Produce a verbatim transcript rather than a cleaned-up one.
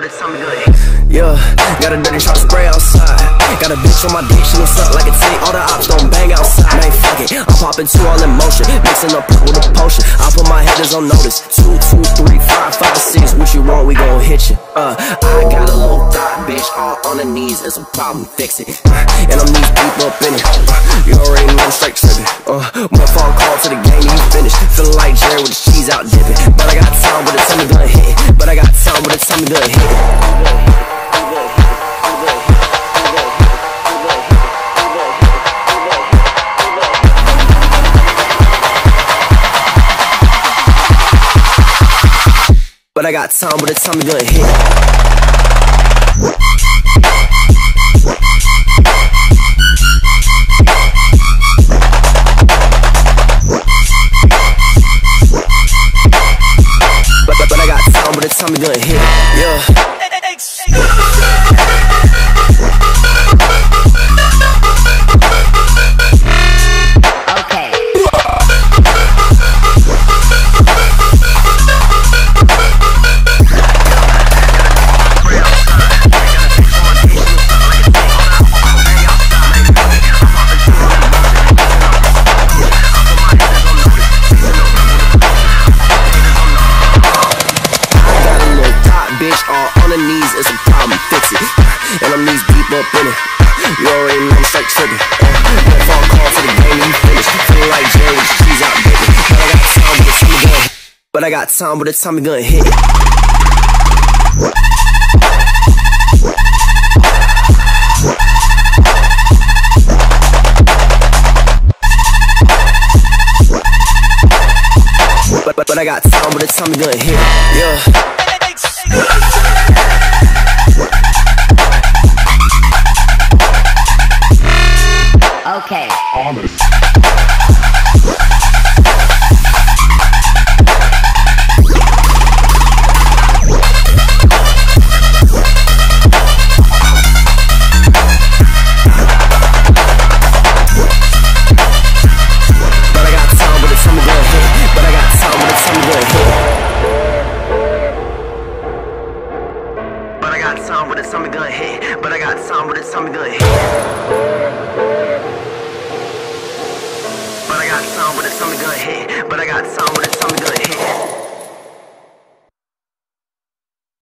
but it's something good. Yeah, got a dirty try to spray outside. Got a bitch on my dick, she gon' suck like a tick. All the ops gon' bang outside. Man, fuck it, I'm popping two all in motion, mixing up with a potion. I put my headers on notice. Two, two, three, five, five, six. What you want, we gon' hit you. Uh, I got a little thought, bitch, all on the knees. It's a problem, fix it. And I'm knees deep up in it. You already know I'm straight tripping. Uh, one phone call to the game, he finished. Feeling like Jerry with the cheese out dipping. But I got time with the tummy gun hit. But I got time with the tummy gun hit. But I got time with the tummy gun hit. But, but, but I got time with the tummy gun hit. Yeah. It's a problem, fix it. And I'm knees deep up in it. You already know I'm straight tripping. Uh, one phone call to the game, you finished. Feeling like Jerry with the cheese out dipping. But I got time with the tummy gun. But I got time with the tummy gun hit. But, but, but I got time with the tummy gun hit. Yeah. Okay. Honest. But I got time with the tummy gun hit. But I got time with the tummy gun hit. But I got time with the tummy gun hit. But I got time with the tummy gun hit. But I got some with a tummy gun hit. But I got some with a tummy gun hit.